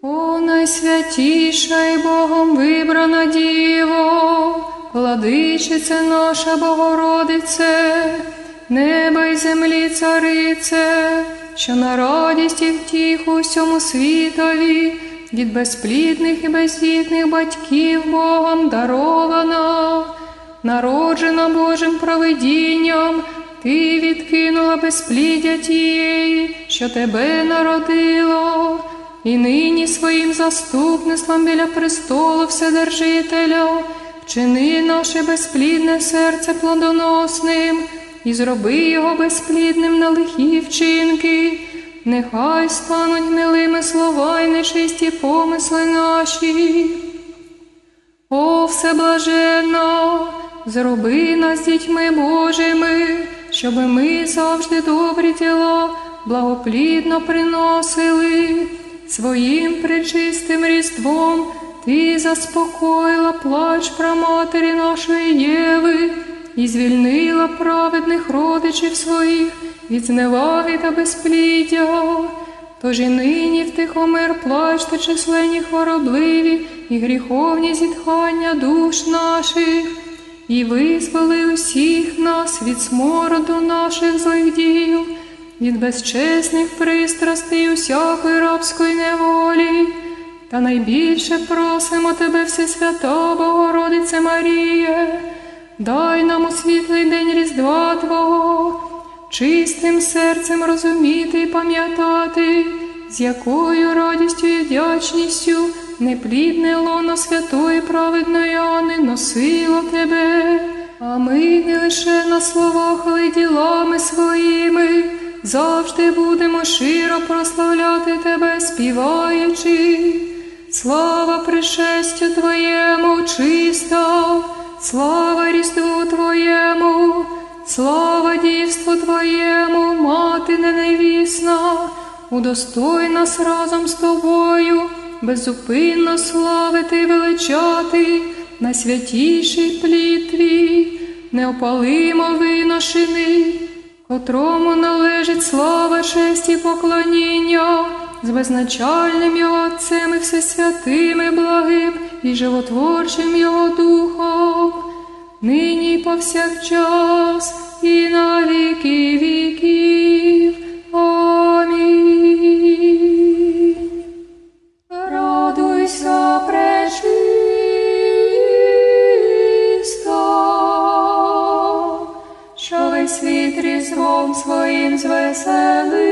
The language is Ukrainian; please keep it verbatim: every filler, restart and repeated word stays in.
О найсвятіша і Богом вибрана Діво, Владичице наша Богородице, неба й землі царице, що на радість і втіху всьому світові від безплідних і бездітних батьків Богом дарована, народжена Божим провидінням, ти відкинула безпліддя тієї, що тебе народило, і нині своїм заступництвом біля престолу Вседержителя вчини наше безплідне серце плодоносним і зроби його безплідним на лихі вчинки. Нехай стануть гнилими слова й нечисті помисли наші. О, Всеблаженна, зроби нас дітьми Божими, щоби ми завжди добрі діла благоплідно приносили. Своїм пречистим різдвом ти заспокоїла плач праматері нашої Єви і звільнила праведних родичів своїх від зневаги та безпліддя. Тож і нині втихомир плач та численні хворобливі і гріховні зітхання душ наших, і визволи усіх нас від смороду наших злих діл, від безчесних пристрастей усякої рабської неволі. Та найбільше просимо тебе, Всесвята Богородице Маріє, дай нам у світлий день Різдва Твого чистим серцем розуміти і пам'ятати, з якою радістю і вдячністю неплідне лоно святої праведної Анни носило тебе. А ми не лише на словах, але й ділами своїми завжди будемо широ прославляти тебе, співаючи: слава пришестю Твоєму, чиста, слава Різдву Твоєму, слава дівству Твоєму, мати неневісна, удостой нас разом з Тобою беззупинно славити і величати найсвятіший плід Твій, неопалимо виношений, котрому належить слава, честь і поклоніння, з безначальним Його Отцем і всесвятим і благим і животворчим Його Духом, нині й повсякчас і на віки віків. Амінь. Радуйся, пречиста, що весь світ різдвом своїм звеселив.